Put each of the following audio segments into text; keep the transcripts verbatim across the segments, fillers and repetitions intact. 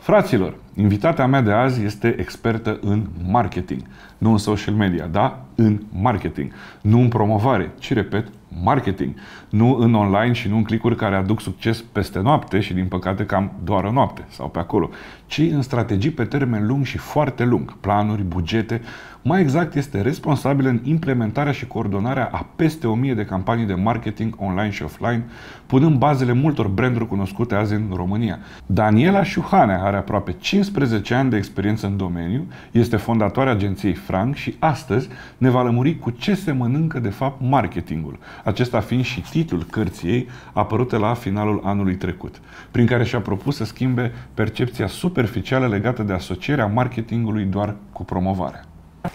Fraților, invitata mea de azi este expertă în marketing, nu în social media, da? În marketing, nu în promovare, ci, repet, marketing, nu în online și nu în clicuri care aduc succes peste noapte și, din păcate, cam doar o noapte sau pe acolo, ci în strategii pe termen lung și foarte lung, planuri, bugete. Mai exact, este responsabilă în implementarea și coordonarea a peste o mie de campanii de marketing online și offline, punând bazele multor branduri cunoscute azi în România. Daniela Șuhanea are aproape cincisprezece ani de experiență în domeniu, este fondatoarea agenției Frank și astăzi ne va lămuri cu ce se mănâncă de fapt marketingul, acesta fiind și titlul cărții ei apărute la finalul anului trecut, prin care și-a propus să schimbe percepția superficială legată de asocierea marketingului doar cu promovarea.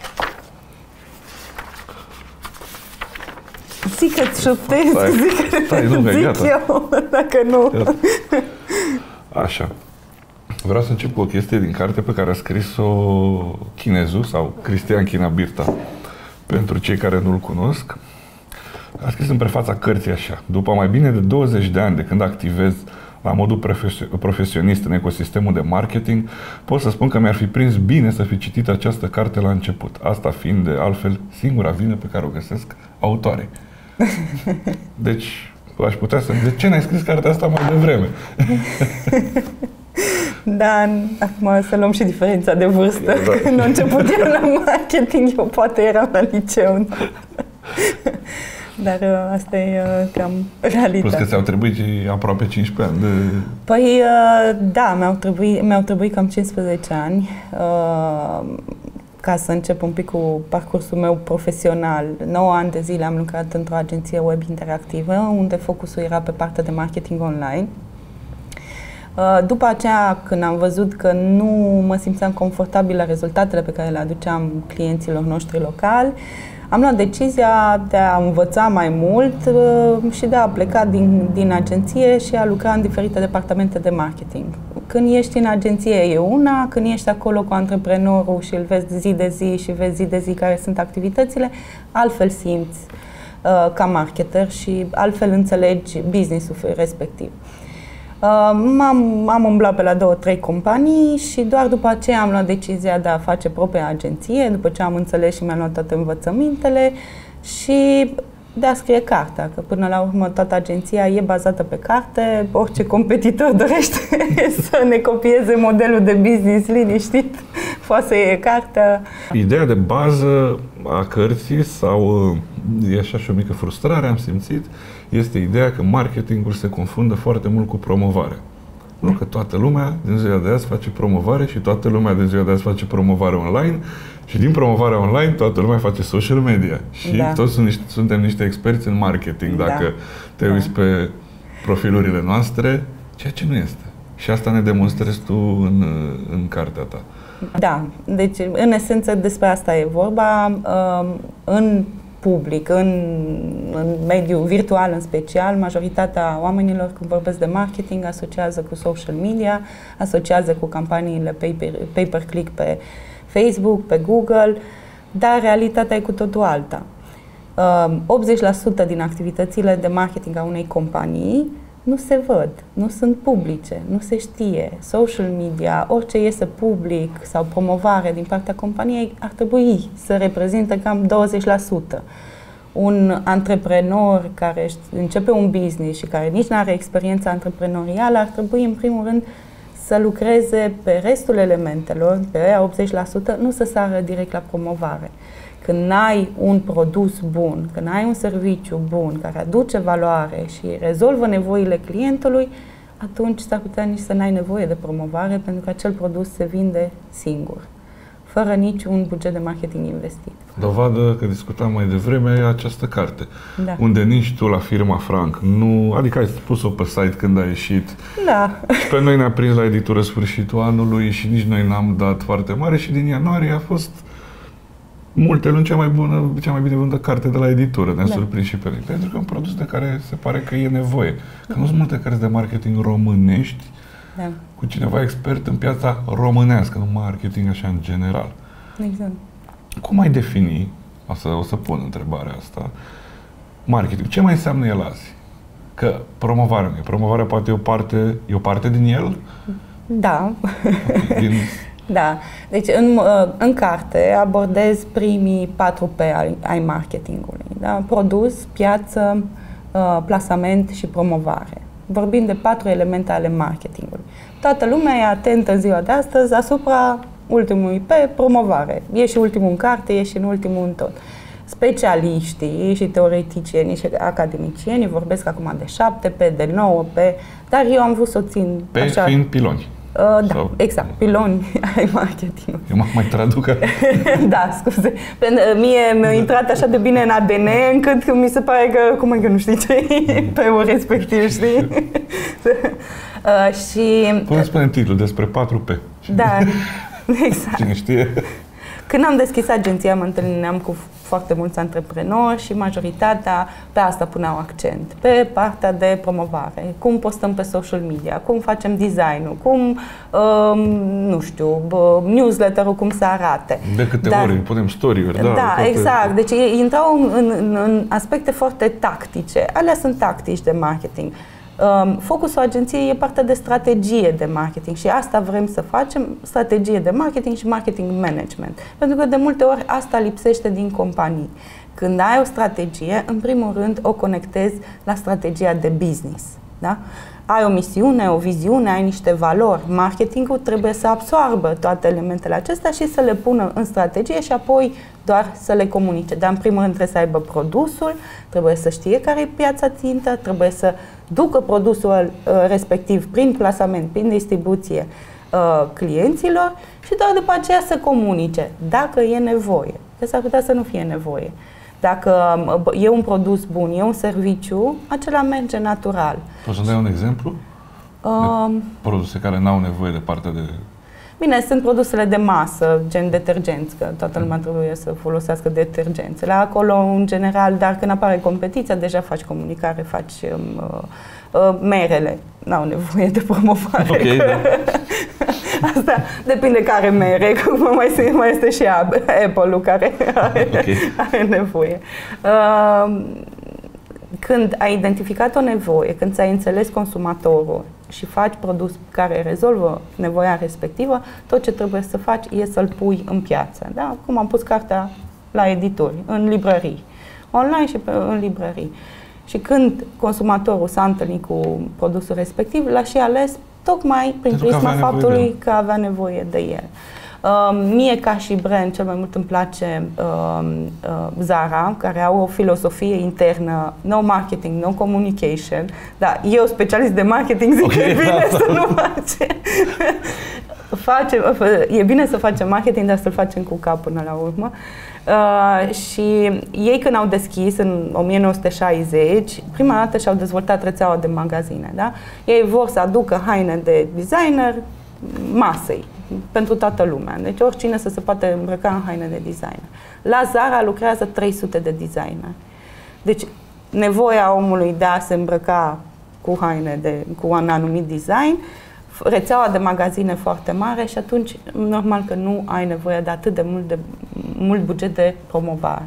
Zic că-ți șoptezi, zic că stai, nu, zic gata. Eu, dacă nu. Iată. Așa. Vreau să încep cu o chestie din carte pe care a scris-o chinezul sau Cristian Chinabirta. Pentru cei care nu-l cunosc, a scris în prefața cărții așa: după mai bine de douăzeci de ani de când activez la modul profesionist în ecosistemul de marketing, pot să spun că mi-ar fi prins bine să fi citit această carte la început. Asta fiind, de altfel, singura vină pe care o găsesc autoare. Deci, aș putea să... De ce n-ai scris cartea asta mai devreme? Da, acum să luăm și diferența de vârstă. Da. Când a început eu la marketing, eu poate eram la liceu. Dar asta e cam realitatea. Plus că ți-au trebuit aproape cincisprezece ani de... Păi, da, mi-au trebuit, mi-au trebuit cam cincisprezece ani ca să încep un pic cu parcursul meu profesional. nouă ani de zile am lucrat într-o agenție web interactivă, unde focusul era pe partea de marketing online. După aceea, când am văzut că nu mă simțeam confortabil la rezultatele pe care le aduceam clienților noștri locali, am luat decizia de a învăța mai mult și de a pleca din, din agenție și a lucra în diferite departamente de marketing. Când ești în agenție e una, când ești acolo cu antreprenorul și îl vezi zi de zi și vezi zi de zi care sunt activitățile, altfel simți uh, ca marketer și altfel înțelegi business-ul respectiv. M-am, am umblat pe la două, trei companii și doar după aceea am luat decizia de a face propria agenție, după ce am înțeles și mi-am luat toate învățămintele și de a scrie cartea, că până la urmă toată agenția e bazată pe carte, orice competitor dorește să ne copieze modelul de business liniștit, poate să iei cartea. Ideea de bază a cărții, sau e așa și o mică frustrare, am simțit, este ideea că marketingul se confundă foarte mult cu promovarea. Nu că toată lumea din ziua de azi face promovare și toată lumea din ziua de azi face promovare online și din promovarea online toată lumea face social media. Și da. Toți sunt niște, suntem niște experți în marketing, dacă da. te uiți da. pe profilurile noastre, ceea ce nu este. Și asta ne demonstrezi tu în, în cartea ta. Da, deci în esență despre asta e vorba. În public, în, în mediul virtual în special, majoritatea oamenilor când vorbesc de marketing asociază cu social media, asociază cu campaniile pay-per-click pe Facebook, pe Google, dar realitatea e cu totul alta. optzeci la sută din activitățile de marketing a unei companii nu se văd, nu sunt publice, nu se știe. Social media, orice iese public sau promovare din partea companiei ar trebui să reprezinte cam douăzeci la sută. Un antreprenor care începe un business și care nici nu are experiență antreprenorială ar trebui în primul rând să lucreze pe restul elementelor, pe aia optzeci la sută, nu să sară direct la promovare. Când ai un produs bun, când ai un serviciu bun, care aduce valoare și rezolvă nevoile clientului, atunci s-ar putea nici să n-ai nevoie de promovare, pentru că acel produs se vinde singur, fără niciun buget de marketing investit. Dovadă că discutam mai devreme e această carte, da. unde nici tu la firma Frank, nu, adică ai pus-o pe site când a ieșit, da. pe noi ne-a prins la editură sfârșitul anului și nici noi n-am dat foarte mare și din ianuarie a fost multe luni cea mai bună, cea mai bine vândă carte de la editură, ne-a da. surprins și pe noi. Pentru că e un produs de care se pare că e nevoie. Că nu sunt multe cărți de marketing românești da. cu cineva expert în piața românească, nu marketing așa în general. Exact. Cum ai defini, o să, o să pun întrebarea asta, marketing? Ce mai înseamnă el azi? Că promovarea, promovarea poate e o parte, e o parte din el, Da. Din... Da. Deci în, în carte abordez primii patru P ai, ai marketingului. Da? Produs, piață, plasament și promovare. Vorbim de patru elemente ale marketingului. Toată lumea e atentă în ziua de astăzi asupra ultimului P, promovare. E și ultimul în carte, e și în ultimul în tot. Specialiștii și teoreticienii și academicienii vorbesc acum de șapte P, de nouă P, dar eu am vrut să o țin P așa. fiind piloni. Uh, da, Sau... exact, piloni ai marketing. Eu mă mai traduc. Da, scuze. Mie mi-a intrat așa de bine în A D N încât mi se pare că, cum e că nu știi ce e P-ul respectiv, știi? uh, și... Putem spune titlul despre patru P. Da, exact. Cine știe? Când am deschis agenția, mă întâlneam cu foarte mulți antreprenori și majoritatea pe asta puneau accent, pe partea de promovare. Cum postăm pe social media, cum facem design-ul, cum, um, nu știu, newsletter-ul cum să arate. De câte Dar, ori punem story-uri. Da, da toate... exact. Deci intrau în, în, în aspecte foarte tactice. Alea sunt tactici de marketing. Um, focusul agenției e partea de strategie de marketing și asta vrem să facem, strategie de marketing și marketing management. Pentru că de multe ori asta lipsește din companii. Când ai o strategie, în primul rând o conectezi la strategia de business. Da? Ai o misiune, o viziune, ai niște valori. Marketingul trebuie să absoarbă toate elementele acestea și să le pună în strategie și apoi doar să le comunice. Dar în primul rând trebuie să aibă produsul, trebuie să știe care e piața țintă, trebuie să ducă produsul uh, respectiv prin plasament, prin distribuție uh, clienților și doar după aceea să comunice, dacă e nevoie. Că s-ar putea să nu fie nevoie. Dacă e un produs bun, e un serviciu, acela merge natural. Poți să dai un exemplu? Um, de produse care n-au nevoie de partea de... Bine, sunt produsele de masă, gen detergenți, că toată lumea trebuie să folosească detergenți. La acolo, în general, dar când apare competiția, deja faci comunicare, faci um, uh, merele. N-au nevoie de promovare. Okay, da. Asta depinde care mere, că mai, mai este și Apple-ul care are, okay. are nevoie. Uh, când ai identificat o nevoie, când ți-ai înțeles consumatorul și faci produs care rezolvă nevoia respectivă, tot ce trebuie să faci e să-l pui în piață. Da? Cum am pus cartea la editori, în librării, online și pe, în librării. Și când consumatorul s-a întâlnit cu produsul respectiv, l-a și ales tocmai prin prisma faptului că avea nevoie de el. Uh, mie, ca și brand, cel mai mult îmi place uh, uh, Zara, care au o filosofie internă, no marketing, no communication, dar eu, specialist de marketing, zic okay, că e bine da, să nu facem. Face, e bine să facem marketing, dar să-l facem cu cap până la urmă. Uh, și ei, când au deschis în o mie nouă sute șaizeci, prima dată și-au dezvoltat rețeaua de magazine. Da? Ei vor să aducă haine de designer masei, pentru toată lumea. Deci oricine să se poate îmbrăca în haine de designer. La Zara lucrează trei sute de designer. Deci nevoia omului de a se îmbrăca cu haine de, cu un anumit design, rețeaua de magazine foarte mare și atunci normal că nu ai nevoie de atât de mult, de mult buget de promovare.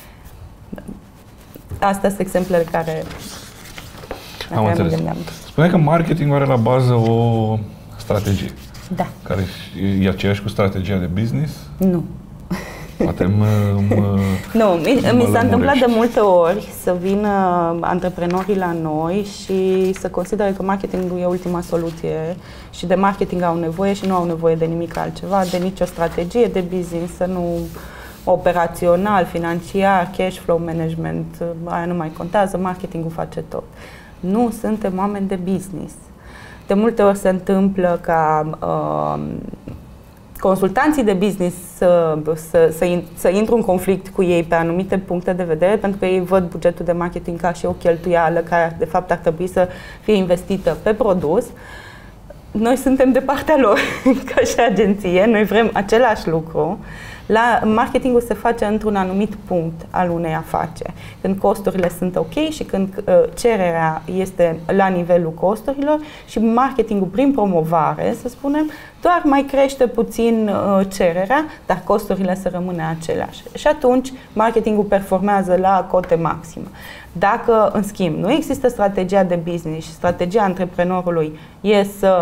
Astea sunt exemplele care am înțeles. Spune că marketingul are la bază o strategie. Da. Care e aceeași cu strategia de business? Nu. Poate mă, mă Nu, mi, mi s-a întâmplat de multe ori să vină antreprenorii la noi și să considere că marketingul e ultima soluție și de marketing au nevoie și nu au nevoie de nimic altceva, de nicio strategie de business, să nu operațional, financiar, cash flow management, aia nu mai contează, marketingul face tot. Nu suntem oameni de business. De multe ori se întâmplă ca uh, consultanții de business să, să, să, să intru în conflict cu ei pe anumite puncte de vedere, pentru că ei văd bugetul de marketing ca și o cheltuială care de fapt ar trebui să fie investită pe produs. Noi suntem de partea lor, ca și agenție, noi vrem același lucru. La marketingul se face într-un anumit punct al unei afaceri, când costurile sunt ok și când uh, cererea este la nivelul costurilor și marketingul prin promovare, să spunem, doar mai crește puțin uh, cererea, dar costurile să rămână aceleași. Și atunci marketingul performează la cote maximă. Dacă, în schimb, nu există strategia de business și strategia antreprenorului e să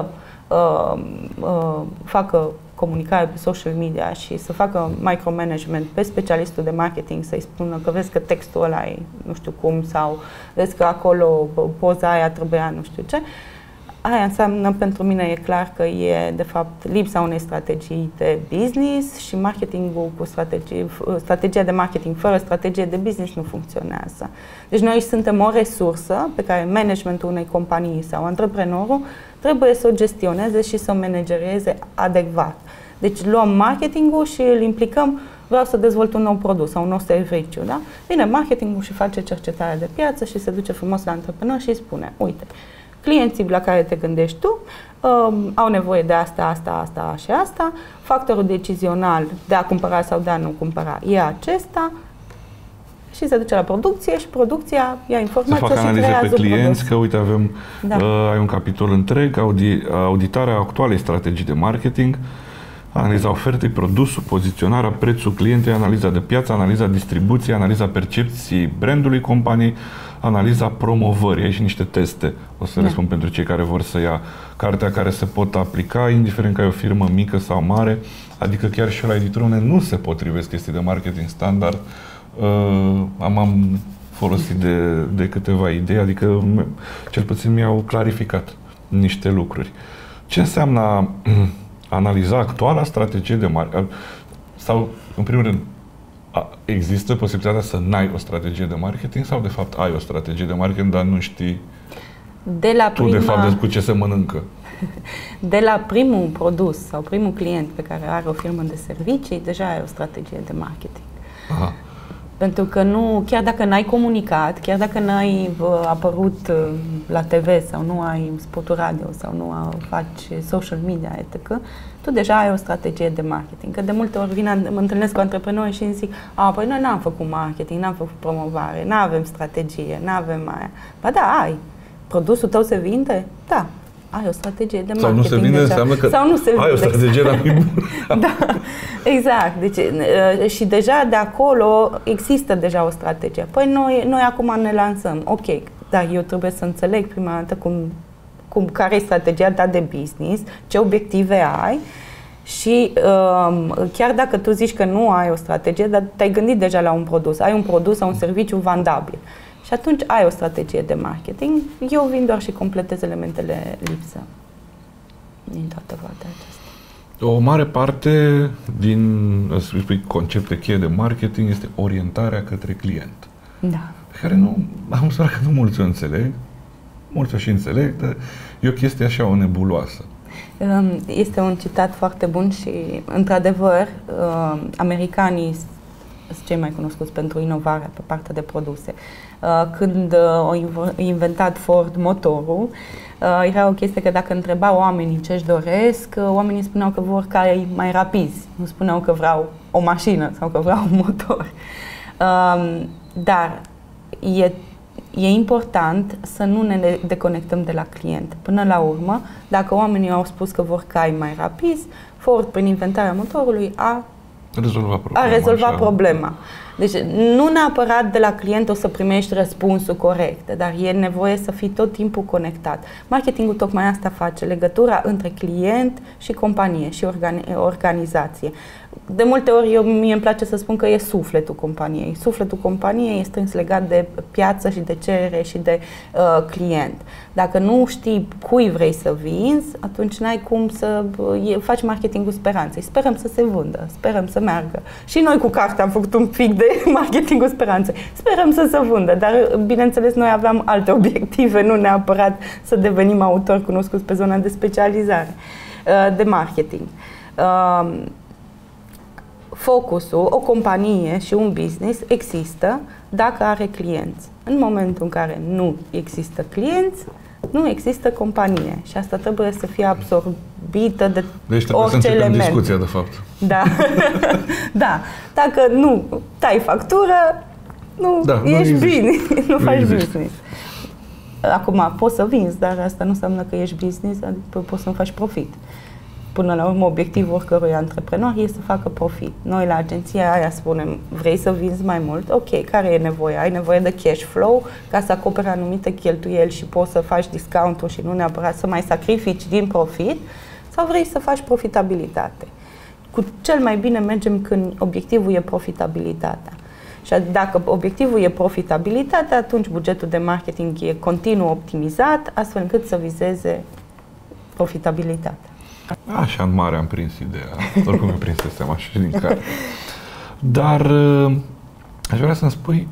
uh, uh, facă comunicare pe social media și să facă micromanagement pe specialistul de marketing, să-i spună că vezi că textul ăla e nu știu cum sau vezi că acolo poza aia trebuia nu știu ce, aia înseamnă, pentru mine e clar că e de fapt lipsa unei strategii de business și marketingul cu strategie, strategia de marketing fără strategie de business nu funcționează. Deci noi suntem o resursă pe care managementul unei companii sau antreprenorul trebuie să o gestioneze și să o managereze adecvat. Deci luăm marketingul și îl implicăm, vreau să dezvolt un nou produs sau un nou serviciu, da? Bine, marketingul și face cercetarea de piață și se duce frumos la antreprenor și îi spune, uite, clienții la care te gândești tu um, au nevoie de asta, asta, asta și asta, factorul decizional de a cumpăra sau de a nu cumpăra e acesta și se duce la producție și producția ia informația și creează analize pe clienți, produs. că uite avem, da. uh, ai un capitol întreg, audi, auditarea actualei strategii de marketing, analiza ofertei, produsul, poziționarea, prețul clientei, analiza de piață, analiza distribuției, analiza percepției brandului companiei, analiza promovării. Aici niște teste, o să da. le spun pentru cei care vor să ia cartea, care se pot aplica, indiferent că ai o firmă mică sau mare, adică chiar și la editură unde nu se potrivesc chestii de marketing standard. Uh, am, am folosit de, de câteva idei, adică cel puțin mi-au clarificat niște lucruri. Ce înseamnă analiza actuala strategie de marketing? Sau, în primul rând, există posibilitatea să n-ai o strategie de marketing sau, de fapt, ai o strategie de marketing, dar nu știi de la tu, prima, de fapt, cu ce se mănâncă? De la primul produs sau primul client pe care are o firmă de servicii, deja ai o strategie de marketing. Aha. Pentru că nu, chiar dacă n-ai comunicat, chiar dacă n-ai apărut la T V sau nu ai spoturi radio sau nu faci social media, et cetera, tu deja ai o strategie de marketing. Că de multe ori vin, mă întâlnesc cu antreprenori și îmi zic, a, păi noi n-am făcut marketing, n-am făcut promovare, n-avem strategie, n-avem aia. Ba da, ai. Produsul tău se vinde? Da. Ai o strategie de marketing. Sau nu se vinde, deja. înseamnă că Sau nu se ai o strategie de marketing. Da, exact. Deci, și deja de acolo există deja o strategie. Păi noi, noi acum ne lansăm. Ok, dar eu trebuie să înțeleg prima dată cum, cum, care e strategia ta de business, ce obiective ai și um, chiar dacă tu zici că nu ai o strategie, dar te-ai gândit deja la un produs, ai un produs sau un serviciu vandabil. Și atunci ai o strategie de marketing. Eu vin doar și completez elementele lipsă din toată partea aceasta. O mare parte din concepte cheie de marketing este orientarea către client. Da. Pe care nu, am observat că nu mulți o înțeleg, mulți o și înțeleg, dar e o chestie așa, o nebuloasă. Este un citat foarte bun și, într-adevăr, americanii sunt cei mai cunoscuți pentru inovarea pe partea de produse. Când au inventat Ford motorul, era o chestie că dacă întrebau oamenii ce își doresc, oamenii spuneau că vor cai mai rapizi, nu spuneau că vreau o mașină sau că vreau un motor. Dar e, e important să nu ne deconectăm de la client. Până la urmă, dacă oamenii au spus că vor cai mai rapizi, Ford, prin inventarea motorului, a rezolva problema, a rezolvat așa. problema. Deci nu neapărat de la client o să primești răspunsul corect, dar e nevoie să fii tot timpul conectat. Marketingul tocmai asta face, legătura între client și companie și organi- organizație. De multe ori eu, mie îmi place să spun că e sufletul companiei. Sufletul companiei este strâns legat de piață și de cerere și de uh, client. Dacă nu știi cui vrei să vinzi, atunci n-ai cum să uh, faci marketingul speranței. Sperăm să se vândă, sperăm să meargă. Și noi cu cartea am făcut un pic de marketingul speranței. Sperăm să se vândă, dar bineînțeles noi aveam alte obiective, nu neapărat să devenim autori cunoscuți pe zona de specializare, uh, de marketing. Uh, Focusul, o companie și un business există dacă are clienți. În momentul în care nu există clienți, nu există companie și asta trebuie să fie absorbită de deci orice element. Discuția, de fapt. Da. Da. Dacă nu tai factură, nu da, ești nu bine, nu, nu faci exist. business. Acum, poți să vinzi, dar asta nu înseamnă că ești business, adică poți să nu faci profit. până la urmă obiectivul oricărui antreprenor este să facă profit. Noi la agenția aia spunem, vrei să vinzi mai mult? Ok, care e nevoia? Ai nevoie de cash flow ca să acoperi anumite cheltuieli și poți să faci discount-uri și nu neapărat să mai sacrifici din profit? Sau vrei să faci profitabilitate? Cu cel mai bine mergem când obiectivul e profitabilitatea. Și dacă obiectivul e profitabilitatea, atunci bugetul de marketing e continuu optimizat, astfel încât să vizeze profitabilitatea. Așa în mare am prins ideea. Oricum eu prinsesem așa și din care. Dar aș vrea să-mi spui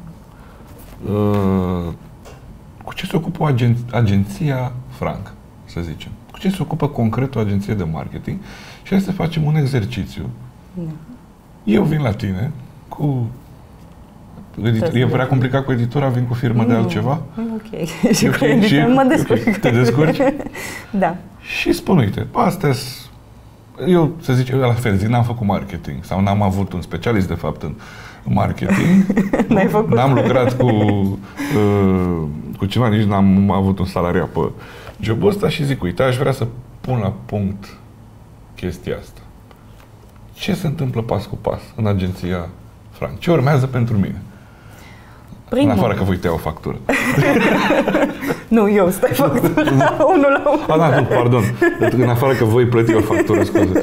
cu ce se ocupă o agen- agenția Frank, să zicem. Cu ce se ocupă concret o agenție de marketing și hai să facem un exercițiu. Da. Eu vin la tine cu Edit- e prea complicat cu editura, vin cu firmă nu, de altceva? Ok. Și cu editura mă descurc. Okay. Te descurci? Da. Și spun, uite, astea eu, să zic, eu la fel, zic, n-am făcut marketing sau n-am avut un specialist, de fapt, în marketing. N-ai făcut. N-am lucrat cu, uh, cu cineva, nici n-am avut un salariat pe jobul ăsta și zic, uite, aș vrea să pun la punct chestia asta. Ce se întâmplă pas cu pas în agenția Frank? Ce urmează pentru mine? Primul. În afară că voi tăia o factură. Nu, eu stai factura. Unul la unul. Ah, da, nu, pardon. În afară că voi plăti o factură, scuze.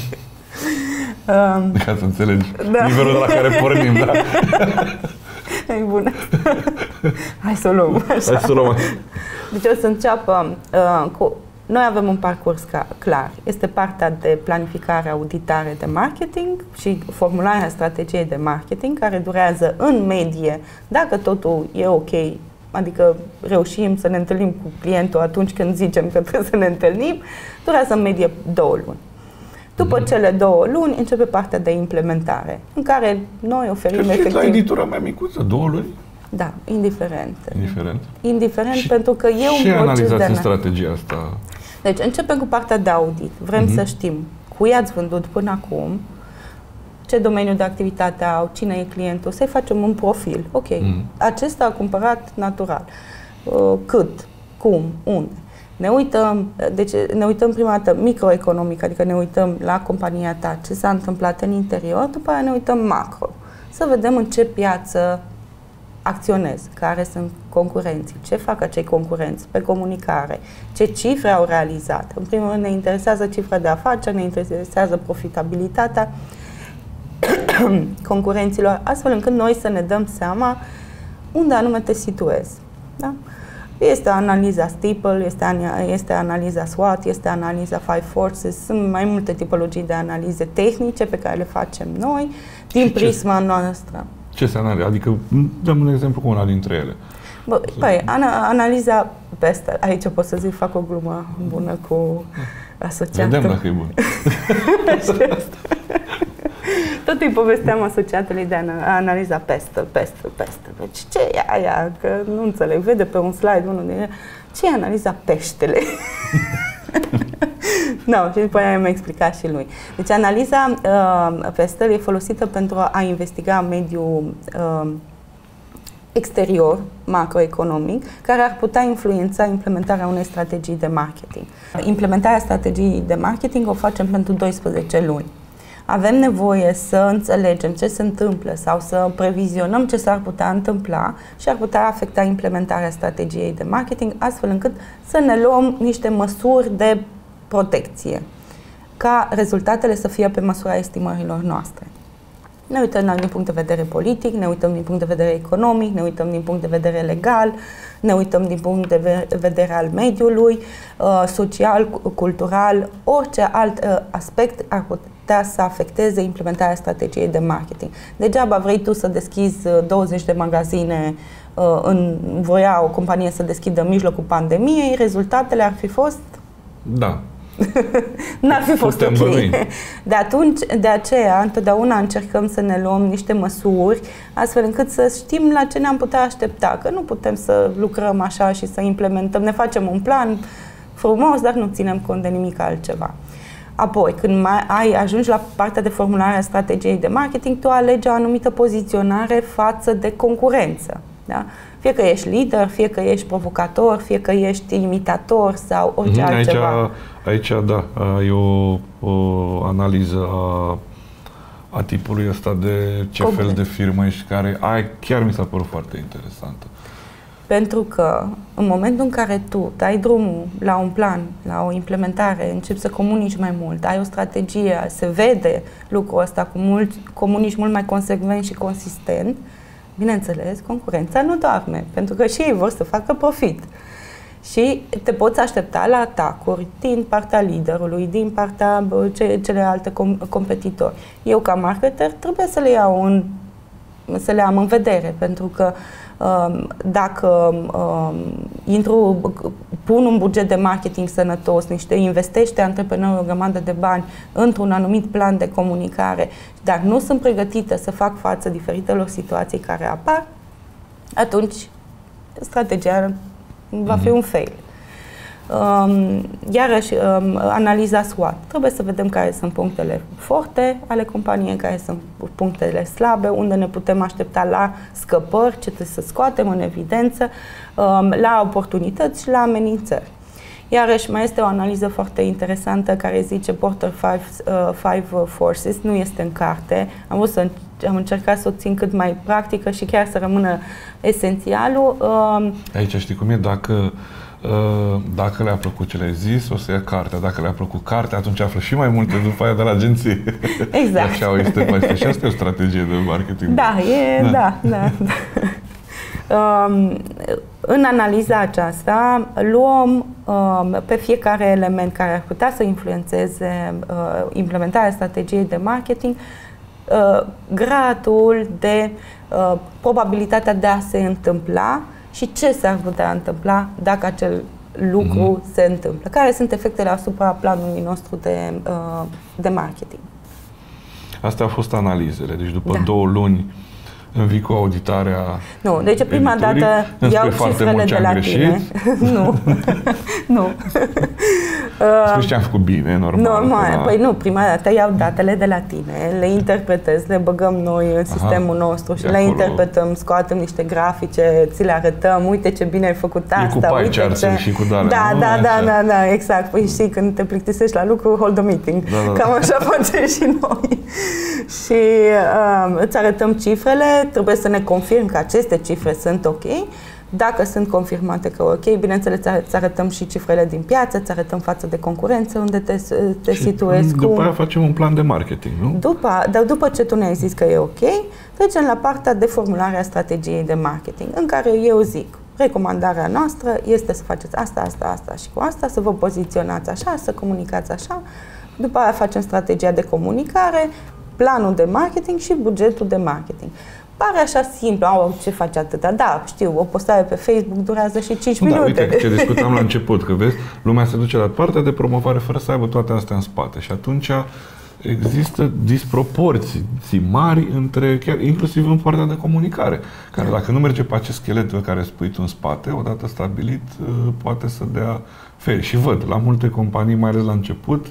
Um, Ca să înțelegi da. nivelul de la care pornim, da. E bună. Hai să o luăm așa. Hai să o luăm. Deci o să înceapă uh, cu... Noi avem un parcurs clar. Este partea de planificare, auditare de marketing și formularea strategiei de marketing, care durează în medie, dacă totul e ok, adică reușim să ne întâlnim cu clientul atunci când zicem că trebuie să ne întâlnim, durează în medie două luni. După mm-hmm. cele două luni începe partea de implementare, în care noi oferim că efectiv... la editura mai micuță, două luni? Da, indiferent. Indiferent? Indiferent, și pentru că e un ce proces analizați de... în strategia asta? Deci începem cu partea de audit. Vrem mm-hmm. să știm cui ați vândut până acum, ce domeniu de activitate au, cine e clientul, să-i facem un profil. Ok, mm-hmm. acesta a cumpărat natural. Uh, cât, cum, unde. Ne uităm, deci ne uităm prima dată microeconomic, adică ne uităm la compania ta, ce s-a întâmplat în interior, după aia ne uităm macro. Să vedem în ce piață acționez, care sunt concurenții, ce fac acei concurenți pe comunicare, ce cifre au realizat. În primul rând ne interesează cifra de afaceri, ne interesează profitabilitatea concurenților, astfel încât noi să ne dăm seama unde anume te situezi. Da? Este analiza Steeple, este, este analiza SWOT, este analiza Five Forces, sunt mai multe tipologii de analize tehnice pe care le facem noi din și prisma ce? noastră. Ce se analizează? Adică dăm un exemplu cu una dintre ele. Bă, păi, ana, analiza peste, aici pot să zic, fac o glumă bună cu asociatul. Vedem dacă e bună. Tot îi povesteam asociatului de analiza peste, peste, peste. Deci ce e aia? Că nu înțeleg. Vede pe un slide unul din ele. Ce e analiza peștele? No, și după aia mi-a explicat și lui. Deci analiza uh, pestel e folosită pentru a investiga mediul uh, exterior, macroeconomic, care ar putea influența implementarea unei strategii de marketing. Implementarea strategiei de marketing o facem pentru doisprezece luni. Avem nevoie să înțelegem ce se întâmplă sau să previzionăm ce s-ar putea întâmpla și ar putea afecta implementarea strategiei de marketing, astfel încât să ne luăm niște măsuri de protecție, ca rezultatele să fie pe măsura estimărilor noastre. Ne uităm din punct de vedere politic, ne uităm din punct de vedere economic, ne uităm din punct de vedere legal, ne uităm din punct de vedere al mediului, social, cultural, orice alt aspect ar putea să afecteze implementarea strategiei de marketing. Degeaba vrei tu să deschizi douăzeci de magazine, în, voia o companie să deschidă în mijlocul pandemiei, rezultatele ar fi fost... Da. N-ar fi fost Putem ok. bănui. De atunci, de aceea, întotdeauna încercăm să ne luăm niște măsuri, astfel încât să știm la ce ne-am putea aștepta. Că nu putem să lucrăm așa și să implementăm. Ne facem un plan frumos, dar nu ținem cont de nimic altceva. Apoi, când mai ai, ajungi la partea de formulare a strategiei de marketing, tu alegi o anumită poziționare față de concurență. Da? Fie că ești lider, fie că ești provocator, fie că ești imitator sau orice aici, altceva. Aici, da, e o, o analiză a, a tipului ăsta de ce Complet. fel de firmă ești, care ai, chiar mi s-a părut foarte interesantă. Pentru că în momentul în care tu dai drumul la un plan, la o implementare, începi să comunici mai mult, ai o strategie, se vede lucrul ăsta, cu mult, comunici mult mai consecvent și consistent, bineînțeles, concurența nu doarme, pentru că și ei vor să facă profit. Și te poți aștepta la atacuri din partea liderului, din partea celelalte com- competitori. Eu, ca marketer, trebuie să le iau în, să le am în vedere, pentru că dacă um, intru, pun un buget de marketing sănătos, niște investește antreprenorul o grămadă de bani într-un anumit plan de comunicare, dar nu sunt pregătită să fac față diferitelor situații care apar, atunci strategia va fi un fail. Um, iarăși, um, analiza SWOT. Trebuie să vedem care sunt punctele forte ale companiei, care sunt punctele slabe, unde ne putem aștepta la scăpări, ce trebuie să scoatem în evidență, um, la oportunități și la amenințări. Iarăși, mai este o analiză foarte interesantă care zice Porter Five, uh, Five Forces, nu este în carte. Am vrut să am încercat să o țin cât mai practică și chiar să rămână esențialul. Um, Aici știi cum e? Dacă Dacă le-a plăcut ce le-ai zis, o să ia cartea. Dacă le-a plăcut cartea, atunci află și mai multe după aia de la agenție. Exact. Așa este mai este. Și asta e o strategie de marketing. Da, e, da, da. da, da. Um, în analiza aceasta luăm um, pe fiecare element care ar putea să influențeze uh, implementarea strategiei de marketing, uh, gradul de uh, probabilitatea de a se întâmpla și ce s-ar putea întâmpla dacă acel lucru mm-hmm. se întâmplă. Care sunt efectele asupra planului nostru de, uh, de marketing. Astea au fost analizele. Deci după da. două luni învii cu auditarea. Nu, deci prima dată iau cifrele de la tine. Nu. Nu. Spui ce am făcut bine, normal. Normal. La... Păi nu, prima dată iau datele de la tine, le interpretez, le băgăm noi în sistemul Aha, nostru și le acolo. interpretăm, scoatem niște grafice, ți le arătăm, uite ce bine ai făcut asta, e cu uite ce... și cu dale. Da, da, da, da, da, exact. Păi știi, când te plictisești la lucru, hold a meeting. Da, da, da. Cam așa facem și noi. Și um, îți arătăm cifrele, trebuie să ne confirm că aceste cifre sunt ok. Dacă sunt confirmate că ok, bineînțeles, îți arătăm și cifrele din piață, îți arătăm față de concurență, unde te, te situezi. După cum... aia facem un plan de marketing, nu? După, dar după ce tu ne-ai zis că e ok, trecem la partea de formulare a strategiei de marketing, în care eu zic, recomandarea noastră este să faceți asta, asta, asta și cu asta, să vă poziționați așa, să comunicați așa. După aia facem strategia de comunicare, planul de marketing și bugetul de marketing. Pare așa simplu, au, ce faci atâta? Da, știu, o postare pe Facebook durează și cinci da, minute. Uite, ce discutam la început, că vezi, lumea se duce la partea de promovare fără să aibă toate astea în spate și atunci există disproporții mari între, chiar inclusiv în partea de comunicare, care dacă nu merge pe acest schelet pe care spui tu în spate, odată stabilit, poate să dea feri. Și văd, la multe companii, mai ales la început,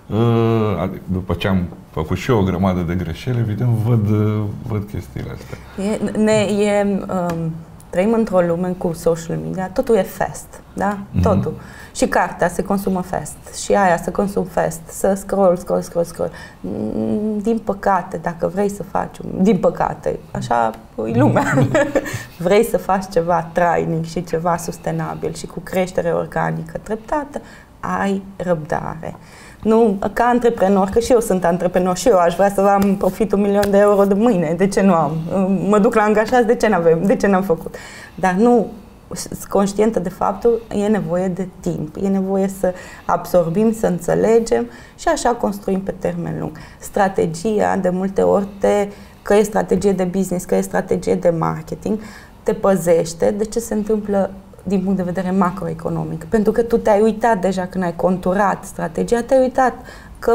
după ce am făcut și eu o grămadă de greșeli, evident, văd, văd chestiile astea. E, ne, e, um, trăim într-o lume cu social media, totul e fast, da? Mm-hmm. Totul. Și cartea se consumă fast, și aia se consumă fast, să scroll, scroll, scroll, scroll. Din păcate, dacă vrei să faci, din păcate, așa e lumea, vrei să faci ceva trainic și ceva sustenabil și cu creștere organică treptată, ai răbdare. Nu, ca antreprenor, că și eu sunt antreprenor și eu aș vrea să am profit un milion de euro de mâine. De ce nu am? Mă duc la angajați, de ce n-avem? De ce n-am făcut? Dar nu, sunt conștientă de faptul, e nevoie de timp, e nevoie să absorbim, să înțelegem și așa construim pe termen lung. Strategia, de multe ori, te, că e strategie de business, că e strategie de marketing, te păzește de ce se întâmplă din punct de vedere macroeconomic. Pentru că tu te-ai uitat deja când ai conturat strategia, te-ai uitat că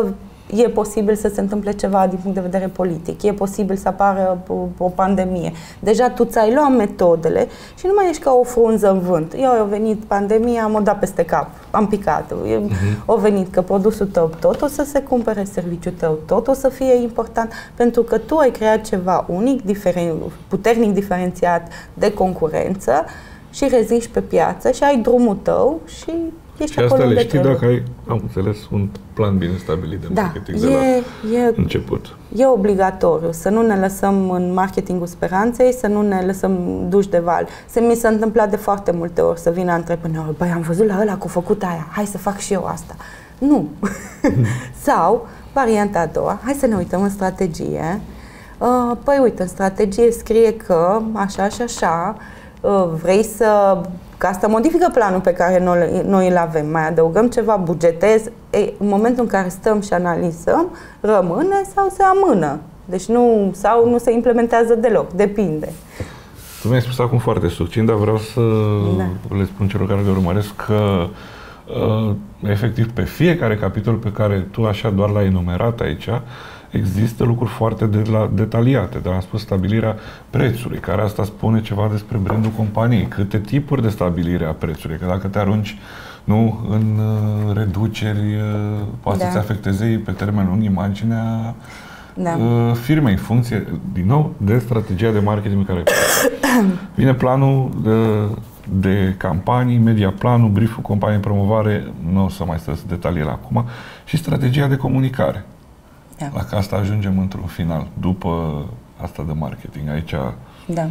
e posibil să se întâmple ceva din punct de vedere politic, e posibil să apară o, o pandemie. Deja tu ți-ai luat metodele și nu mai ești ca o frunză în vânt. Eu a venit pandemia, m-a dat peste cap, am picat. Uh-huh. A venit că produsul tău tot o să se cumpere, serviciul tău tot o să fie important, pentru că tu ai creat ceva unic, diferen, puternic diferențiat de concurență și reziști pe piață și ai drumul tău și ești și acolo asta le știi trebuie. dacă ai, am înțeles, un plan bine stabilit de marketing da, de e, la e, început. E obligatoriu să nu ne lăsăm în marketingul speranței, să nu ne lăsăm duși de val. Se mi s-a întâmplat de foarte multe ori să vină antreprenorul, băi, am văzut la ăla că a făcut aia, hai să fac și eu asta. Nu. Sau, varianta a doua, hai să ne uităm în strategie. Uh, păi uite, în strategie scrie că așa și așa, uh, vrei să... Că asta modifică planul pe care noi, noi îl avem. Mai adăugăm ceva, bugetez. Ei, în momentul în care stăm și analizăm, rămâne sau se amână. Deci nu, sau nu se implementează deloc. Depinde. Tu mi-ai spus acum foarte succint, dar vreau să da. le spun celor care le urmăresc că uh, efectiv pe fiecare capitol pe care tu așa doar l-ai enumerat aici, există lucruri foarte de la, detaliate, dar am spus stabilirea prețului, care asta spune ceva despre brandul companiei, câte tipuri de stabilire a prețului, că dacă te arunci nu, în uh, reduceri, uh, poate da. să-ți afecteze pe termen lung imaginea da. uh, firmei, în funcție, din nou, de strategia de marketing care vine planul de, de campanii, media planul, brieful companiei, promovare, nu o să mai stau să detaliez acum, și strategia de comunicare. Da. La că asta ajungem într-un final, după asta de marketing. Aici, da.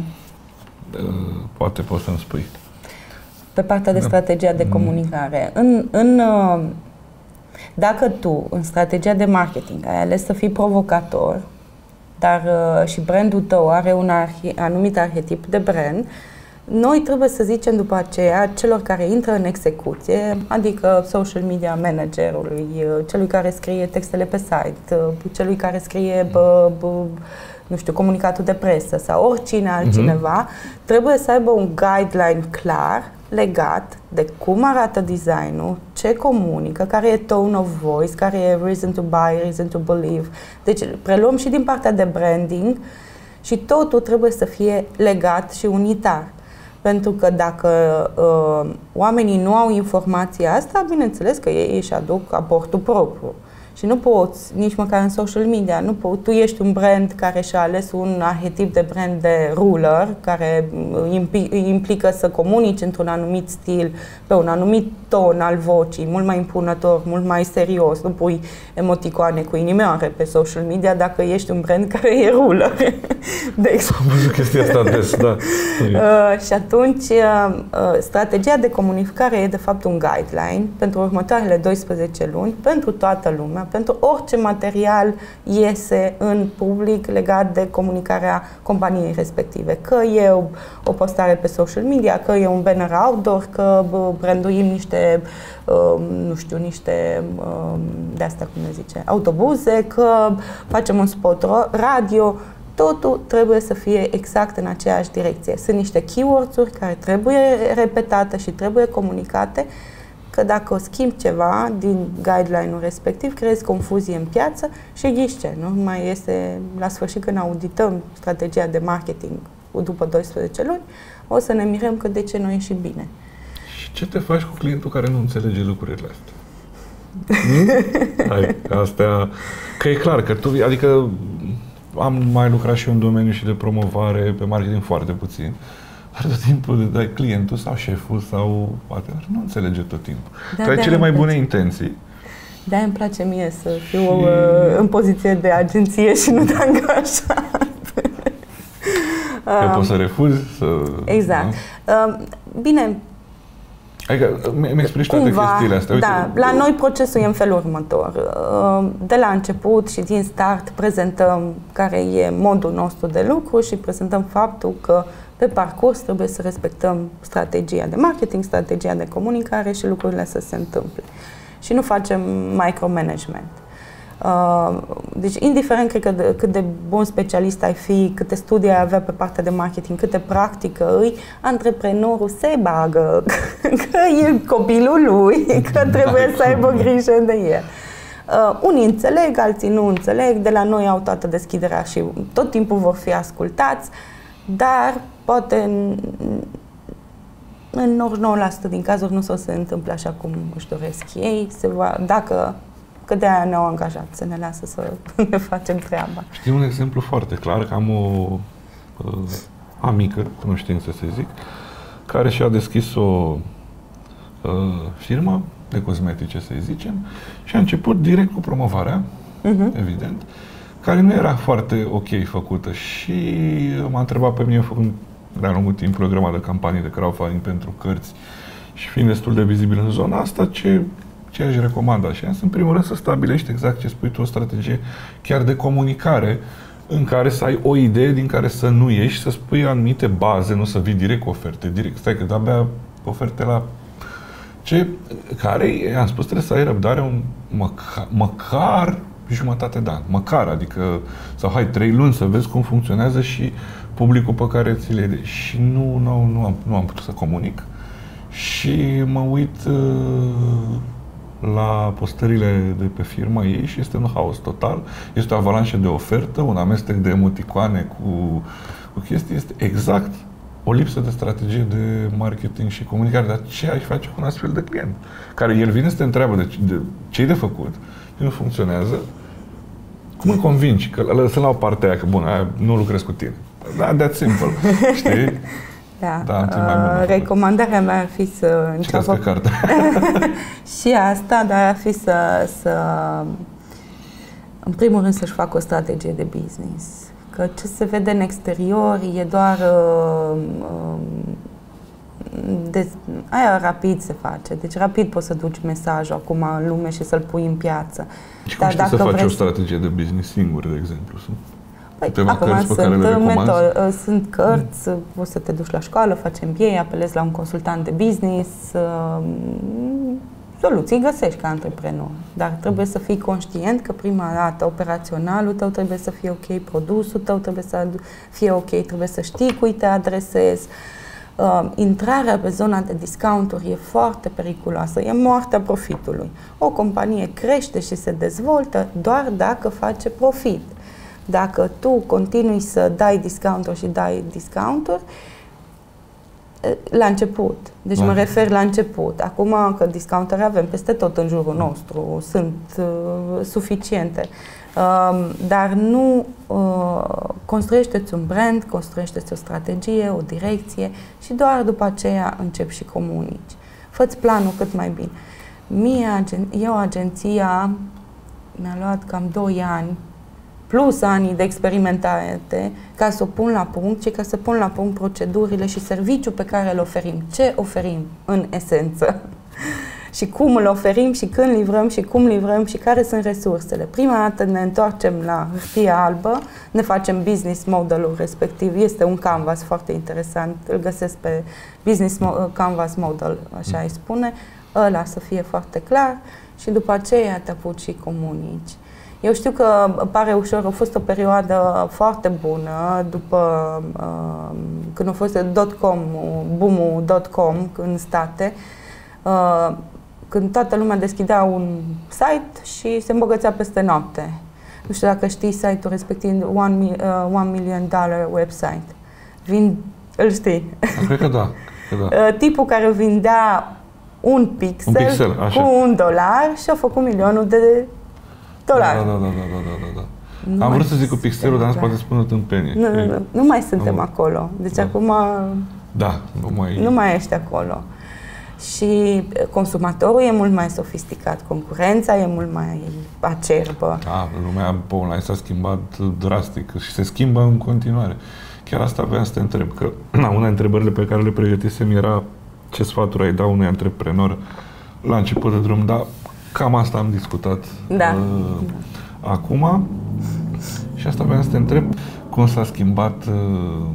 poate poți să-mi spui. Pe partea de da. strategia de comunicare. În, în, dacă tu, în strategia de marketing, ai ales să fii provocator, dar și brandul tău are un arhi, anumit arhetip de brand, noi trebuie să zicem după aceea celor care intră în execuție, adică social media managerului, celui care scrie textele pe site, celui care scrie, bă, bă, nu știu, comunicatul de presă sau oricine altcineva, uh-huh. trebuie să aibă un guideline clar legat de cum arată designul, ce comunică, care e tone of voice, care e reason to buy, reason to believe. Deci preluăm și din partea de branding și totul trebuie să fie legat și unitar. Pentru că dacă uh, oamenii nu au informația asta, bineînțeles că ei își aduc aportul propriu. Și nu poți, nici măcar în social media, nu poți, tu ești un brand care și-a ales un arhetip de brand de ruler, care implică să comunici într-un anumit stil, pe un anumit ton al vocii, mult mai impunător, mult mai serios. Nu pui emoticoane cu inimioare pe social media dacă ești un brand care e ruler. De exemplu. Am văzut chestia asta des, da. Uh, și atunci, uh, strategia de comunicare e de fapt un guideline pentru următoarele doisprezece luni, pentru toată lumea, pentru orice material iese în public legat de comunicarea companiei respective. Că e o, o postare pe social media, că e un banner outdoor, că branduim niște, uh, nu știu, niște, uh, de asta cum ne zice, autobuze, că facem un spot radio. Totul trebuie să fie exact în aceeași direcție. Sunt niște keywords-uri care trebuie repetate și trebuie comunicate, că dacă o schimbi ceva din guideline-ul respectiv, creezi confuzie în piață și ghiși ce, nu? Mai este la sfârșit când audităm strategia de marketing după doisprezece luni, o să ne mirăm că de ce nu e și bine. Și ce te faci cu clientul care nu înțelege lucrurile astea? Hmm? Hai, astea, că e clar că tu, adică am mai lucrat și eu în domeniu și de promovare, pe marketing foarte puțin. Dar tot timpul dai clientul sau șeful sau poate nu înțelege tot timpul. Da, tu ai cele mai bune intenții. Da, îmi place mie să fiu și... în poziție de agenție și nu de angajat. Că poți să refuzi, să... Exact. Da? Bine, adică mi-explici toate chestiile astea. Uite, da, la noi procesul e în felul următor. De la început și din start prezentăm care e modul nostru de lucru și prezentăm faptul că pe parcurs trebuie să respectăm strategia de marketing, strategia de comunicare și lucrurile să se întâmple. Și nu facem micromanagement. Deci, indiferent, cred că de, cât de bun specialist ai fi, câte studii ai avea pe partea de marketing, câte practică îi, antreprenorul se bagă, că e copilul lui, că trebuie să aibă grijă de el. Uh, unii înțeleg, alții nu înțeleg, de la noi au toată deschiderea și tot timpul vor fi ascultați, dar poate în, în nouăzeci și nouă la sută din cazuri nu o să se întâmple așa cum își doresc ei, se va, dacă că de-aia ne-au angajat să ne lasă să ne facem treaba. Știu un exemplu foarte clar, că am o uh, amică, nu știu să se zic, care și-a deschis o uh, firmă de cosmetice, să zicem, și a început direct cu promovarea, uh-huh. evident, care nu era foarte ok făcută și m-a întrebat pe mine, făcând de-a lungul timp o grămadă de campanii de crowdfunding pentru cărți și fiind destul de vizibil în zona asta, ce, ce aș recomanda? Și în primul rând să stabilești exact ce spui tu, o strategie chiar de comunicare în care să ai o idee din care să nu ieși, să spui anumite baze, nu să vii direct cu oferte, direct, stai că de-abia oferte la ce, care, am spus, trebuie să ai răbdare un, măcar, măcar jumătate de an, măcar, adică, sau hai, trei luni să vezi cum funcționează și publicul pe care ți-l iei. Și nu, nu, nu, am, nu am putut să comunic și mă uit uh, la postările de pe firma ei și este un haos total. Este o avalanșă de ofertă, un amestec de emoticoane cu, cu chestii, este exact o lipsă de strategie de marketing și comunicare. Dar ce ai face cu un astfel de client? Care el vine să te întreabă de, de ce-i de făcut și nu funcționează. Cum îl convingi? Că lăsăm la o parte aia, că bun, aia nu lucrez cu tine. Da, that's simple. Știi? Da. da uh, recomandarea mea ar fi să înceapă cartea. și asta, dar ar fi să, să în primul rând să-și facă o strategie de business. Că ce se vede în exterior e doar uh, uh, de, aia rapid se face. Deci rapid poți să duci mesajul acum în lume și să-l pui în piață. Și cum știi să faci vrei... o strategie de business singur, de exemplu? Păi, acum sunt, meto- sunt cărți, mm. poți să te duci la școală, faci M B A, apelezi la un consultant de business, uh, soluții găsești ca antreprenor. Dar trebuie să fii conștient că prima dată operaționalul tău trebuie să fie ok, produsul tău trebuie să fie ok, trebuie să știi cui te adresezi. Uh, intrarea pe zona de discounturi e foarte periculoasă, e moartea profitului. O companie crește și se dezvoltă doar dacă face profit. Dacă tu continui să dai discounturi și dai discounturi, la început. Deci mă refer la început. Acum că discounturi avem peste tot în jurul nostru, sunt uh, suficiente. Uh, dar nu uh, construiește-ți un brand, construiește-ți o strategie, o direcție și doar după aceea începi și comunici. Fă-ți planul cât mai bine. Mie, eu, agenția, mi-a luat cam doi ani plus ani de experimentare ca să o pun la punct și ca să pun la punct procedurile și serviciul pe care îl oferim. Ce oferim în esență? Și cum îl oferim și când livrăm și cum livrăm și care sunt resursele. Prima dată ne întoarcem la hârtia albă, ne facem business modelul respectiv. Este un canvas foarte interesant, îl găsesc pe Business Canvas Model, așa îi spune, ăla să fie foarte clar și după aceea te apuci și comunici. Eu știu că pare ușor, a fost o perioadă foarte bună după uh, când a fost dot-com, boom-ul dot-com în state, uh, când toată lumea deschidea un site și se îmbogățea peste noapte. Nu știu dacă știi site-ul respectiv, one, uh, one million dollar website. Vin, îl știi? Cred că da. Că da. Uh, tipul care vindea un pixel, un pixel cu un dolar și a făcut milionul de dolari. Da, da, da, da, da, da, da. Nu Am vrut să zic cu pixelul, dar nu poate spune tâmpenie. Nu, nu, nu, nu mai suntem nu. acolo. Deci da. acum da, nu mai... nu mai ești acolo. Și consumatorul e mult mai sofisticat, concurența e mult mai acerbă. Da, lumea pe online s-a schimbat drastic și se schimbă în continuare. Chiar asta vreau să te întreb, că una dintre întrebările pe care le pregătisem era ce sfaturi ai da unui antreprenor la început de drum, dar cam asta am discutat da. uh, acum și asta vreau să te întreb cum s-a schimbat uh,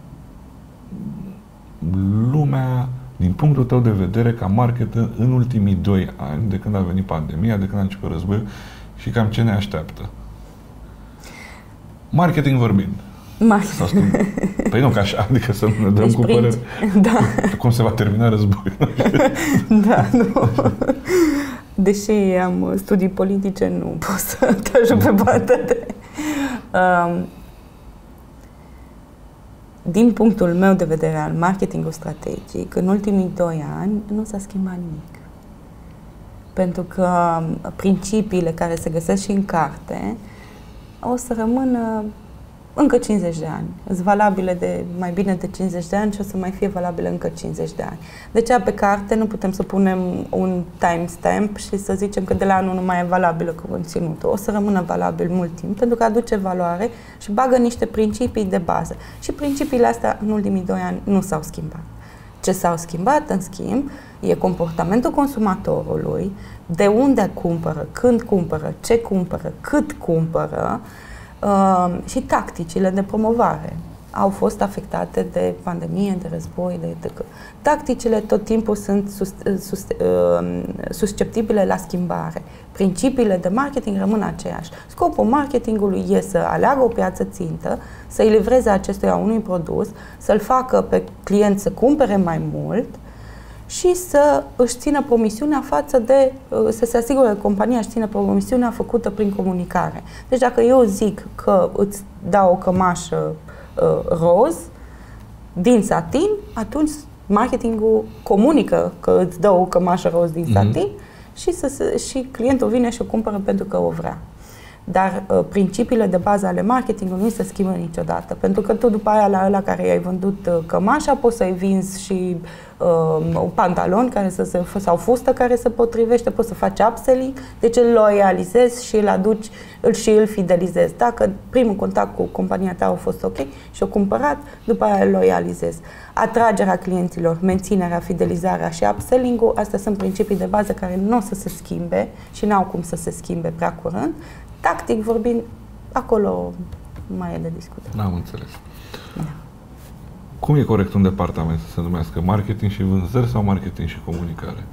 lumea din punctul tău de vedere ca marketer în ultimii doi ani, de când a venit pandemia, de când a început războiul și cam ce ne așteaptă. Marketing vorbind. Marketing. Păi nu, ca așa, adică să ne dăm deci cu părere da. cum se va termina războiul. Da, nu. deși am studii politice, nu pot să te ajut pe partea de... Um, din punctul meu de vedere al marketingului strategic, în ultimii doi ani nu s-a schimbat nimic. Pentru că principiile care se găsesc și în carte o să rămână încă cincizeci de ani. Sunt valabile de mai bine de cincizeci de ani și o să mai fie valabile încă cincizeci de ani. De aceea pe carte nu putem să punem un timestamp și să zicem că de la anul nu mai e valabilă conținutul. O să rămână valabil mult timp pentru că aduce valoare și bagă niște principii de bază. Și principiile astea în ultimii doi ani nu s-au schimbat. Ce s-au schimbat, în schimb, e comportamentul consumatorului, de unde cumpără, când cumpără, ce cumpără, cât cumpără, Uh, și tacticile de promovare au fost afectate de pandemie, de război, de, de... Tacticile tot timpul sunt sus, sus, uh, susceptibile la schimbare. Principiile de marketing rămân aceeași. Scopul marketingului e să aleagă o piață țintă, să-i livreze acestuia unui produs, să-l facă pe client să cumpere mai mult și să își țină promisiunea față de, să se asigure că compania își ține promisiunea făcută prin comunicare. Deci dacă eu zic că îți dau o cămașă uh, roz din satin, atunci marketingul comunică că îți dă o cămașă roz din satin mm-hmm. și, să se, și clientul vine și o cumpără pentru că o vrea. Dar uh, principiile de bază ale marketingului nu se schimbă niciodată. Pentru că tu după aia la ăla care i-ai vândut uh, cămașa poți să-i vinzi și uh, un pantalon care să se, sau fustă care se potrivește, poți să faci upselling, deci îl loializezi și îl aduci îl, și îl fidelizezi. Dacă primul contact cu compania ta a fost ok și o cumpărat, după aia îl loializezi. Atragerea clienților, menținerea, fidelizarea și upselling-ul, astea sunt principii de bază care nu o să se schimbe și n-au cum să se schimbe prea curând. Tactic vorbind, acolo mai e de discutat. N-am înțeles. Da. Cum e corect un departament să se numească? Marketing și vânzări sau marketing și comunicare?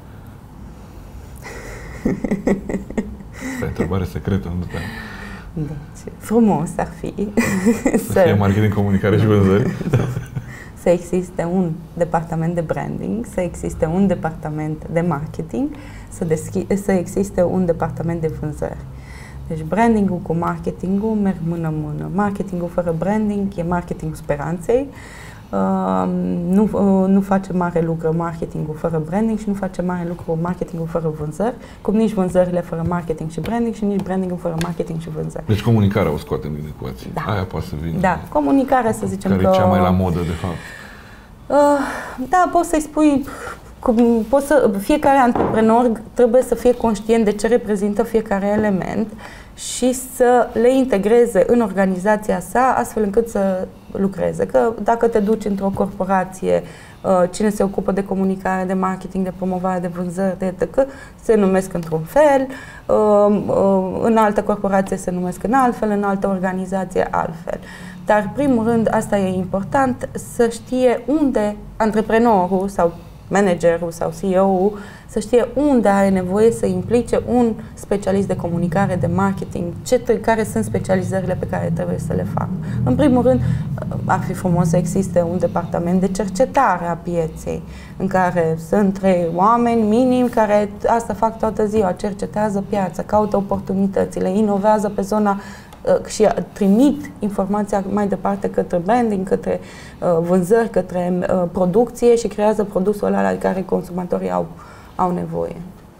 Asta e întrebare secretă, nu te Deci, frumos ar fi să, să fie marketing, comunicare și vânzări. Să existe un departament de branding, să existe un departament de marketing, să, deschi- să existe un departament de vânzări. Deci brandingul cu marketingul merg mână-mână. Marketingul fără branding e marketingul speranței. Uh, nu, uh, nu face mare lucru marketingul fără branding și nu face mare lucru marketingul fără vânzări, cum nici vânzările fără marketing și branding și nici brandingul fără marketing și vânzări. Deci comunicarea o scoatem din ecuație. Da. Aia poate să vină. Da, comunicarea să zicem care că... e cea mai la modă, de fapt. Uh, da, poți să-i spui... Cum, poți să, fiecare antreprenor trebuie să fie conștient de ce reprezintă fiecare element și să le integreze în organizația sa astfel încât să lucreze. Că dacă te duci într-o corporație, cine se ocupă de comunicare, de marketing, de promovare, de vânzări, de et cetera, se numesc într-un fel, în altă corporație se numesc în altfel, în altă organizație altfel. Dar, primul rând, asta e important, să știe unde antreprenorul sau managerul sau C E O-ul să știe unde are nevoie să implice un specialist de comunicare, de marketing, ce, care sunt specializările pe care trebuie să le facă. În primul rând, ar fi frumos să existe un departament de cercetare a pieței, în care sunt trei oameni minim care asta fac toată ziua, cercetează piața, caută oportunitățile, inovează pe zona și trimit informația mai departe către branding, către uh, vânzări, către uh, producție și creează produsul ăla la care consumatorii au, au nevoie.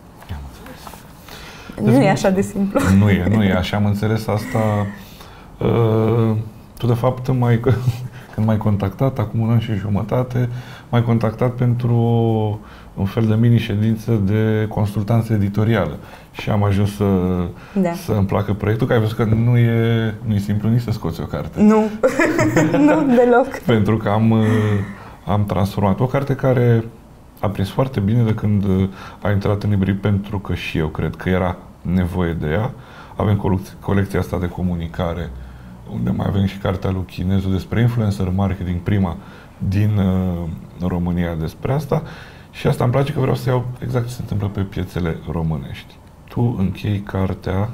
Nu deci, e așa de simplu. Nu e, nu e așa. Am înțeles asta. Uh, tu, de fapt, mai, când m-ai contactat, acum un an și jumătate, m-ai contactat pentru un fel de mini-ședință de consultanță editorială. Și am ajuns să, da. să îmi placă proiectul, că ai văzut că nu e, nu e simplu nici să scoți o carte. Nu, nu deloc. Pentru că am, am transformat o carte care a prins foarte bine de când a intrat în librărie, pentru că și eu cred că era nevoie de ea. Avem colecția asta de comunicare, unde mai avem și cartea lui Chinezu despre influencer marketing, prima din uh, România despre asta. Și asta îmi place, că vreau să iau exact ce se întâmplă pe piețele românești. Tu închei cartea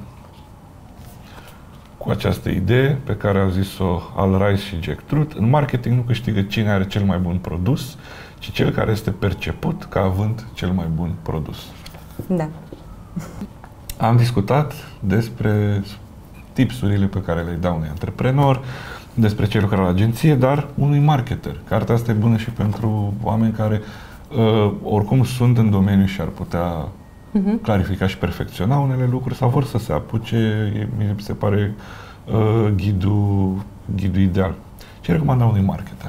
cu această idee pe care au zis-o Al Ries și Jack Truth. În marketing nu câștigă cine are cel mai bun produs, ci cel care este perceput ca având cel mai bun produs. Da. Am discutat despre tipsurile pe care le dau unui antreprenor, despre cei lucră la agenție, dar unui marketer. Cartea asta e bună și pentru oameni care uh, oricum sunt în domeniu și ar putea uh-huh. clarifica și perfecționa unele lucruri sau vor să se apuce. Mi se pare uh, ghidul, ghidul ideal. Ce recomanda unui marketer?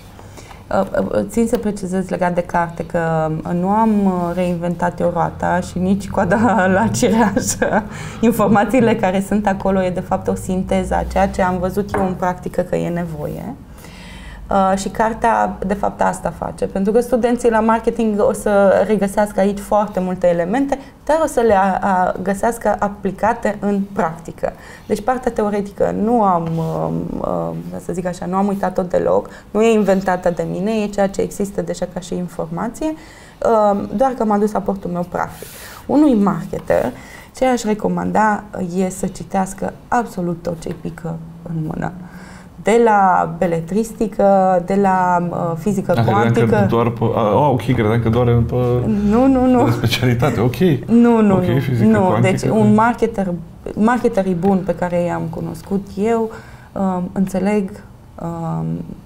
Țin să precizez legat de carte că nu am reinventat eu roata și nici coada la cireașă. Informațiile care sunt acolo e de fapt o sinteză a ceea ce am văzut eu în practică că e nevoie. Uh, și cartea, de fapt, asta face. Pentru că studenții la marketing o să regăsească aici foarte multe elemente, dar o să le a, a găsească aplicate în practică. Deci partea teoretică nu am, uh, uh, să zic așa, nu am uitat-o deloc, nu e inventată de mine, e ceea ce există deja ca și informație, uh, doar că m-a dus aportul meu practic. Unui marketer, ce aș recomanda e să citească absolut tot ce-i pică în mână. De la beletristică, de la uh, fizică da, cuantică. Credeam că doar pe, oh, ok, credeam că doar pe nu, nu, nu. Pe specialitate, ok. Nu, nu, okay, nu. Fizică nu. cuantică, deci un marketer, marketerii buni pe care i-am cunoscut eu, uh, înțeleg uh,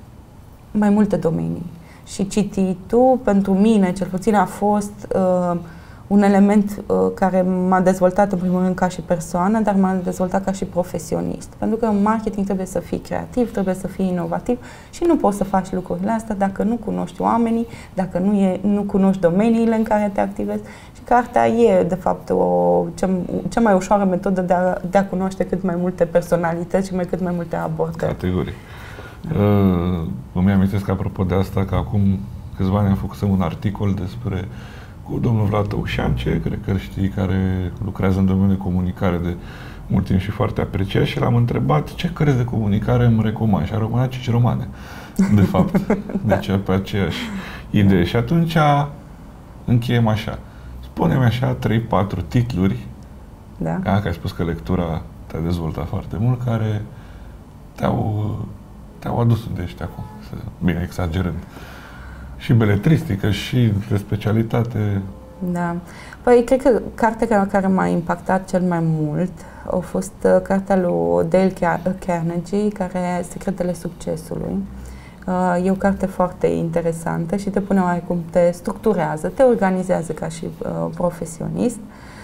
mai multe domenii. Și cititul, pentru mine, cel puțin, a fost uh, un element uh, care m-a dezvoltat în primul rând ca și persoană, dar m-a dezvoltat ca și profesionist. Pentru că în marketing trebuie să fii creativ, trebuie să fii inovativ și nu poți să faci lucrurile astea dacă nu cunoști oamenii, dacă nu, e, nu cunoști domeniile în care te activezi. Și cartea e, de fapt, o cea, cea mai ușoară metodă de a, de a cunoaște cât mai multe personalități și mai cât mai multe abordări. Categorii. Da. Uh, îmi amintesc, apropo de asta, că acum câțiva ani am făcut un articol despre cu domnul Vlad Tăușance, cred că știi, care lucrează în domeniul de comunicare de mult timp și foarte apreciat, și l-am întrebat ce cărți de comunicare îmi recomand și a recomandat cinci romane, de fapt, da. Deci pe aceeași idee. Da. Și atunci încheiem așa. Spune-mi așa trei patru titluri, da. Ca că ai spus că lectura te-a dezvoltat foarte mult, care te-au, te-au adus unde ești acum, bine, exagerând. Și beletristică, și de specialitate. Da. Păi, cred că cartea care m-a impactat cel mai mult a fost uh, cartea lui Dale Carnegie, care e Secretele Succesului. Uh, e o carte foarte interesantă și te pune oarecum, te structurează, te organizează ca și uh, profesionist.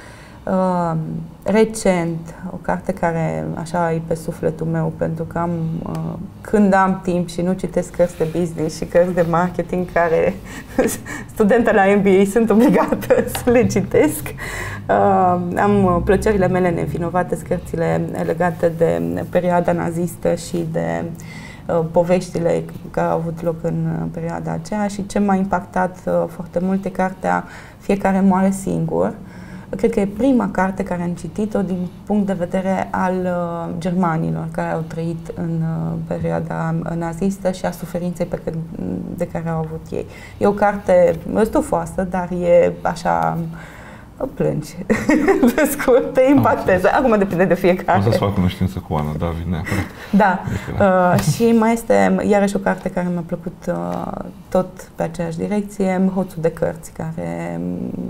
Uh, recent, o carte care așa e pe sufletul meu, pentru că am, uh, când am timp și nu citesc cărți de business și cărți de marketing, care studentele la M B A sunt obligată să le citesc, uh, am plăcerile mele nevinovate, cărțile legate de perioada nazistă și de uh, poveștile care au avut loc în perioada aceea, și ce m-a impactat uh, foarte mult e cartea Fiecare moare singur. Cred că e prima carte care am citit-o din punct de vedere al uh, germanilor care au trăit în uh, perioada nazistă și a suferinței pe care, de care au avut ei. E o carte stufoasă, dar e așa, plângi, pe scurt, te impactează. Acum depinde de fiecare. O să-ți fac cunoștință cu Ana David, neapărat. Da. Uh, și mai este iarăși o carte care mi-a plăcut uh, tot pe aceeași direcție, Hoțul de cărți, care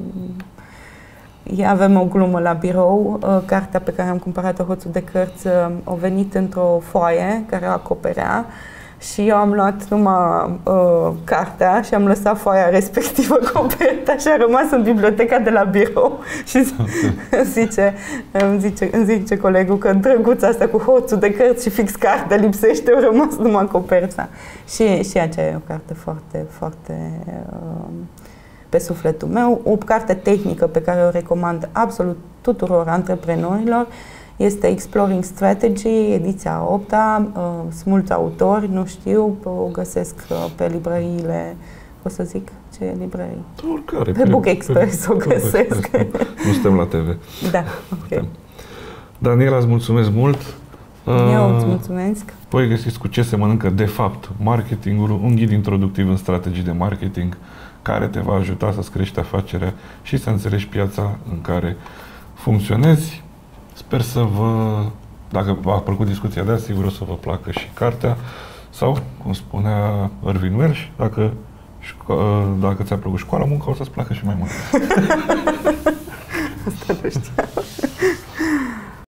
avem o glumă la birou. Cartea pe care am cumpărat-o, Hoțul de cărți, a venit într-o foaie care o acoperea și eu am luat numai uh, cartea și am lăsat foaia respectivă copertă și a rămas în biblioteca de la birou. Și zice, îmi, zice, îmi zice colegul că drăguța asta cu Hoțul de cărți și fix cartea lipsește, a rămas numai coperta. Și, și aceea e o carte foarte, foarte uh, pe sufletul meu. O carte tehnică pe care o recomand absolut tuturor antreprenorilor este Exploring Strategy, ediția a opta. Uh, sunt mulți autori, nu știu, o găsesc uh, pe librăriile, o să zic ce librării? Oricare. Pe Book Express o găsesc. Nu suntem la T V. Da, ok. Daniela, îți mulțumesc mult. Eu îți mulțumesc. Păi găsiți Cu ce se mănâncă de fapt marketingul, un ghid introductiv în strategii de marketing care te va ajuta să-ți crești afacerea și să înțelegi piața în care funcționezi. Sper să vă, dacă v-a plăcut discuția de azi, sigur o să vă placă și cartea, sau, cum spunea Irvin Welsh, dacă, dacă ți-a plăcut școala, munca o să-ți placă și mai mult. Nu știu.